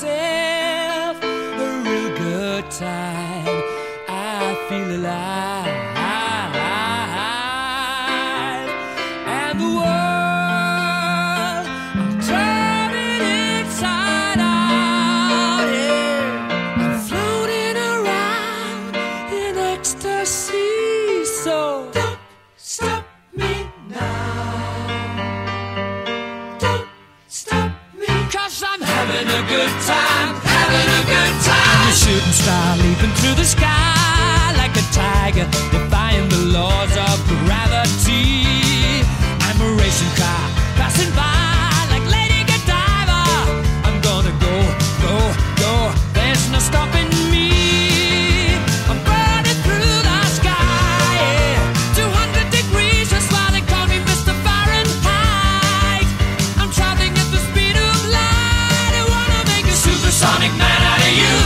myself a real good time. I feel alive, and the world, I'm turning inside out. Yeah, I'm floating around in ecstasy. So don't stop me now. Don't stop me, 'cause I'm having a good time, having a good time. I'm a shooting star leaping through the sky like a tiger, defying the laws of gravity. I'm a racing car passing by like Lady Godiva. I'm gonna go, go, go. There's no stopping me. I'm burning through the sky, yeah. 200 degrees, that's why they call me Mr. Fahrenheit. I'm traveling at the speed of light. I wanna make a supersonic man out of you.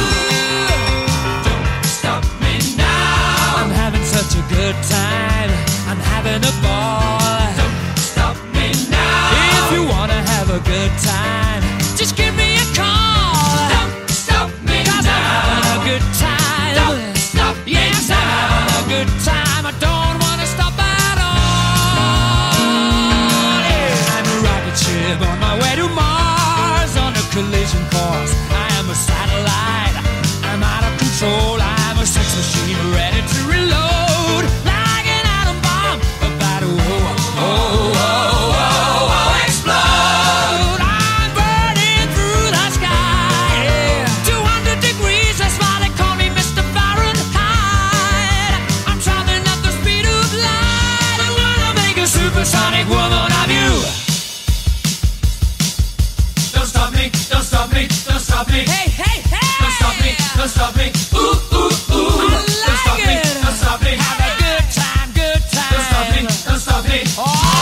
Such a good time, I'm having a ball. Don't stop me now. If you wanna have a good time, just give me a call. Don't stop me now. 'Cause I'm having a good time. Don't stop me now. Yes, I'm having a good time. I don't wanna stop at all. Yeah. I'm a rocket ship on my way to Mars on a collision course. I am a satellite. I'm out of control. I'm a sex machine ready to reload. Supersonic woman of you. Don't stop me, don't stop me, don't stop me. Hey, hey, hey. Don't stop me, don't stop me. Ooh, ooh, ooh. I like don't stop me, don't stop me. Have a good time, good time. Don't stop me, don't stop me. Oh.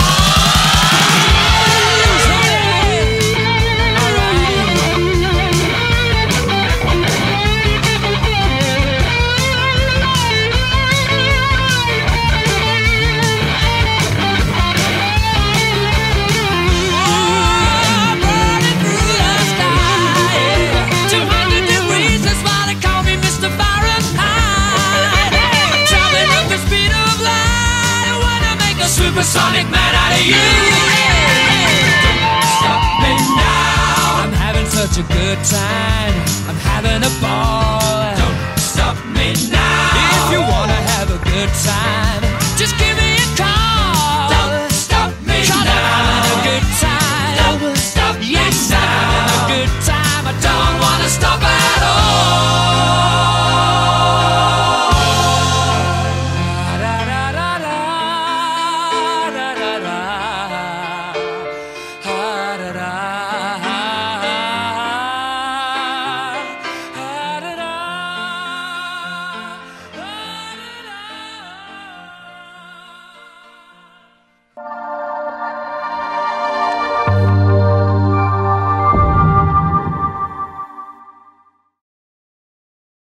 Supersonic man out of you. Don't stop me now. I'm having such a good time. I'm having a ball. Don't stop me now. If you wanna have a good time, just give me a call. Don't stop me now. I'm having a good time. Don't stop me now. Yes, I'm having a good time. I don't wanna stop at all. Da da